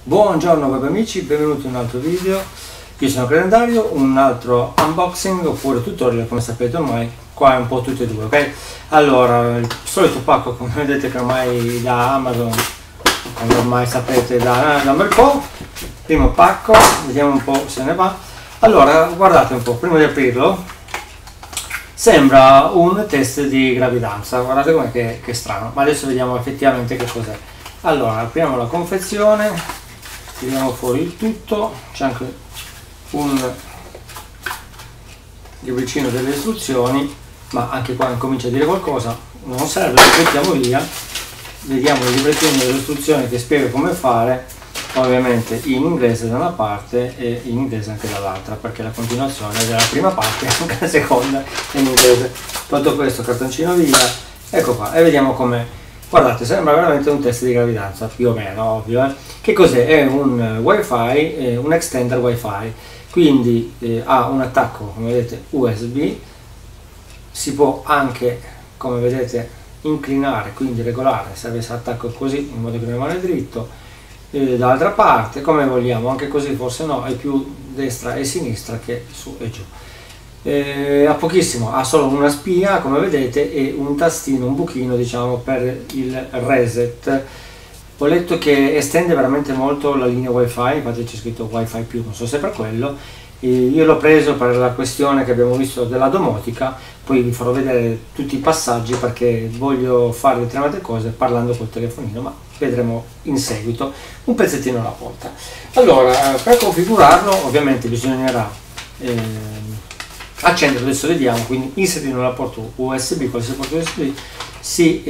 Buongiorno web amici, benvenuti in un altro video. Io sono Calendario, un altro unboxing oppure tutorial, come sapete ormai, qua è un po' tutti e due, ok? Allora, il solito pacco, come vedete, che ormai da Amazon, come ormai sapete da un bel po'. Primo pacco, vediamo un po' se ne va. Allora, guardate un po', prima di aprirlo, sembra un test di gravidanza, guardate com'è che strano, ma adesso vediamo effettivamente che cos'è. Allora, apriamo la confezione. Tiriamo fuori il tutto, c'è anche un libricino delle istruzioni, ma anche qua comincia a dire qualcosa, non serve, lo mettiamo via. Vediamo il librettino delle istruzioni che spiega come fare, ovviamente in inglese da una parte e in inglese anche dall'altra, perché la continuazione della prima parte e anche la seconda è in inglese. Tutto questo, cartoncino via, ecco qua, e vediamo come. Guardate, sembra veramente un test di gravidanza, più o meno, ovvio. Che cos'è? È un wifi, un extender wifi, quindi ha un attacco, come vedete, USB, si può anche, come vedete, inclinare, quindi regolare, se avesse l'attacco così, in modo che rimane dritto, dall'altra parte, come vogliamo, anche così forse no, è più destra e sinistra che su e giù. Ha pochissimo, ha solo una spia come vedete e un tastino, un buchino diciamo per il reset. Ho letto che estende veramente molto la linea wifi, infatti c'è scritto wifi più, non so se per quello. Io l'ho preso per la questione che abbiamo visto della domotica, poi vi farò vedere tutti i passaggi perché voglio fare determinate cose parlando col telefonino, ma vedremo in seguito, un pezzettino alla volta. Allora, per configurarlo ovviamente bisognerà accendere, adesso vediamo, quindi inserire nella porto USB, qualsiasi porto USB si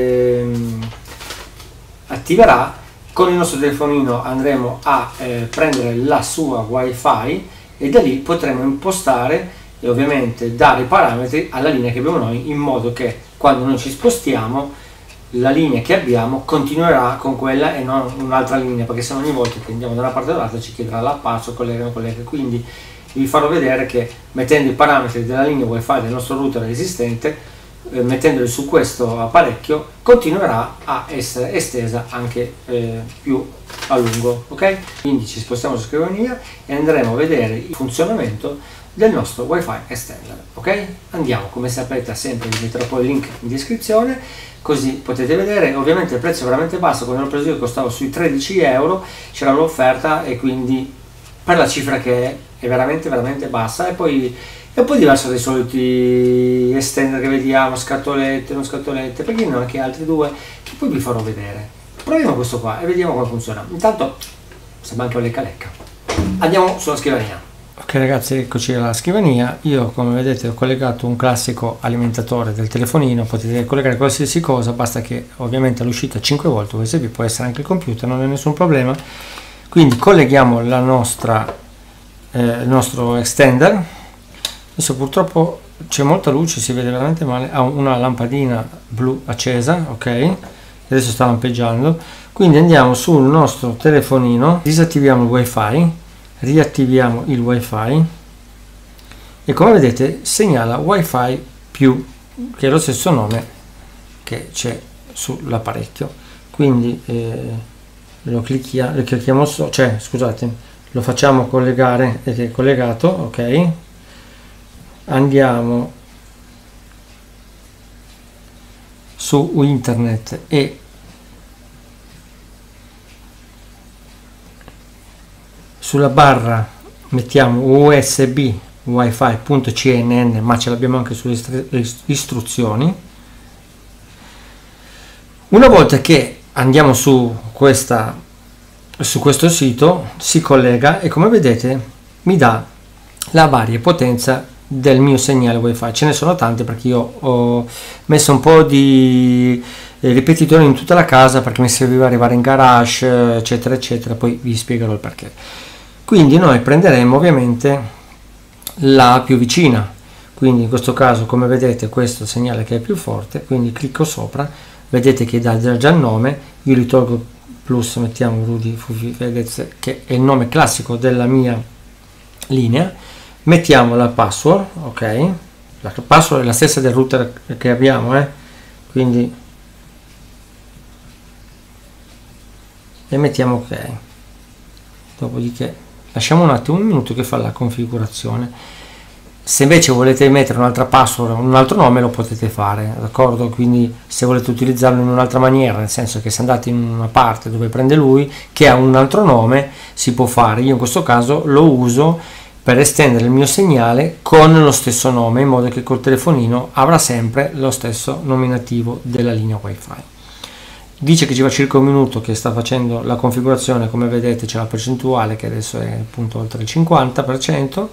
attiverà. Con il nostro telefonino andremo a prendere la sua wifi e da lì potremo impostare e ovviamente dare i parametri alla linea che abbiamo noi, in modo che quando noi ci spostiamo la linea che abbiamo continuerà con quella e non un'altra linea, perché se no ogni volta che andiamo da una parte all'altra ci chiederà la password, collega, quindi vi farò vedere che mettendo i parametri della linea wifi del nostro router esistente, mettendoli su questo apparecchio, continuerà a essere estesa anche più a lungo, ok? Quindi ci spostiamo su scrivania e andremo a vedere il funzionamento del nostro wifi extender, ok? Andiamo, come sapete sempre vi metterò poi il link in descrizione, così potete vedere. Ovviamente il prezzo è veramente basso, quando l'ho preso io costava sui 13 euro, c'era l'offerta e quindi per la cifra che è veramente bassa, e poi è un po' diverso dai soliti extender che vediamo, scatolette, non scatolette, perché ne ho anche altri due che poi vi farò vedere. Proviamo questo qua e vediamo come funziona. Intanto sembra anche un lecca. Andiamo sulla scrivania. Ok ragazzi, eccoci alla scrivania. Io come vedete ho collegato un classico alimentatore del telefonino, potete collegare qualsiasi cosa, basta che ovviamente all'uscita 5 volt USB, può essere anche il computer, non è nessun problema. Quindi colleghiamo la nostra il nostro extender. Adesso purtroppo c'è molta luce, si vede veramente male, ha una lampadina blu accesa, ok, adesso sta lampeggiando. Quindi andiamo sul nostro telefonino, disattiviamo il wifi, riattiviamo il wifi e come vedete segnala wifi più, che è lo stesso nome che c'è sull'apparecchio. Quindi lo clicchiamo cioè scusate, lo facciamo collegare ed è collegato, ok. Andiamo su internet e sulla barra mettiamo USB wifi.cnn, ma ce l'abbiamo anche sulle istruzioni. Una volta che andiamo su questo sito si collega e come vedete mi dà la varia potenza del mio segnale wifi. Ce ne sono tante perché io ho messo un po' di ripetitori in tutta la casa perché mi serviva arrivare in garage eccetera eccetera, poi vi spiegherò il perché. Quindi noi prenderemo ovviamente la più vicina, quindi in questo caso come vedete questo segnale che è più forte, quindi clicco sopra, vedete che dà già il nome, io li tolgo plus, mettiamo Rudy Fufi Fedez che è il nome classico della mia linea, mettiamo la password, ok, la password è la stessa del router che abbiamo, quindi e mettiamo ok. dopodiché lasciamo un attimo, un minuto che fa la configurazione. Se invece volete mettere un'altra password, un altro nome, lo potete fare, d'accordo? Quindi se volete utilizzarlo in un'altra maniera, nel senso che se andate in una parte dove prende lui che ha un altro nome, si può fare. Io in questo caso lo uso per estendere il mio segnale con lo stesso nome, in modo che col telefonino avrà sempre lo stesso nominativo della linea wifi. Dice che ci va circa un minuto che sta facendo la configurazione. Come vedete c'è la percentuale che adesso è appunto oltre il 50%.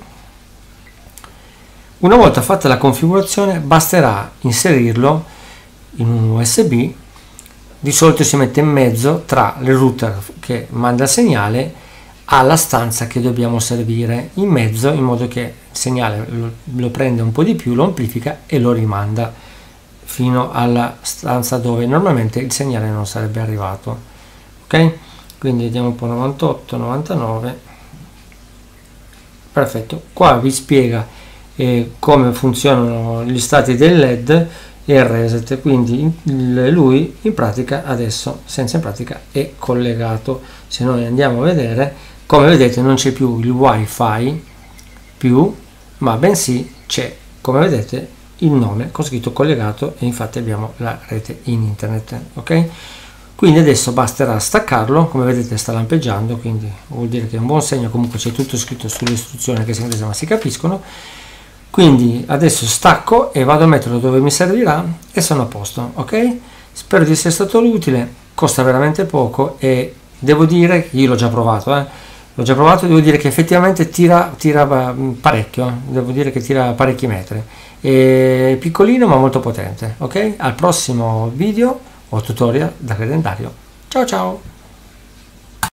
Una volta fatta la configurazione basterà inserirlo in un USB. Di solito si mette in mezzo tra il router che manda il segnale alla stanza che dobbiamo servire, in mezzo, in modo che il segnale lo prende un po' di più, lo amplifica e lo rimanda fino alla stanza dove normalmente il segnale non sarebbe arrivato. Ok? Quindi vediamo un po', 98, 99. Perfetto. Qua vi spiega come funzionano gli stati del LED e il reset. Quindi lui in pratica adesso, senza in pratica, è collegato. Se noi andiamo a vedere, come vedete non c'è più il wifi più, ma bensì c'è, come vedete, il nome con scritto collegato, e infatti abbiamo la rete in internet. Ok, quindi adesso basterà staccarlo. Come vedete sta lampeggiando, quindi vuol dire che è un buon segno. Comunque c'è tutto scritto sulle istruzioni che si inglese ma si capiscono. Quindi adesso stacco e vado a metterlo dove mi servirà e sono a posto. Ok, spero di essere stato utile. Costa veramente poco e devo dire che io l'ho già provato, devo dire che effettivamente tira parecchio, devo dire che tira parecchi metri, è piccolino ma molto potente. Ok, al prossimo video o tutorial da Credendario. Ciao ciao.